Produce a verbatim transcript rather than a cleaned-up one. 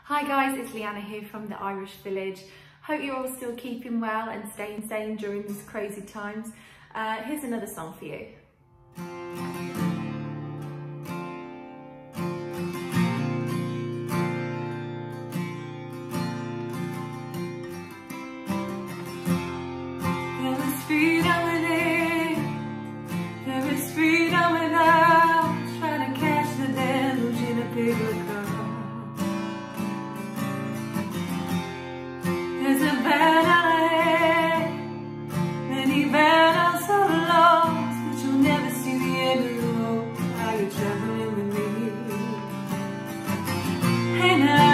Hi guys, it's Leanna here from the Irish Village. Hope you're all still keeping well and staying sane during these crazy times. Uh, here's another song for you. There is freedom within, there is freedom without, trying to catch the deluge in a paper cup. There's a battle ahead, many battles are lost, but you'll never see the end of the road while you're traveling with me. And I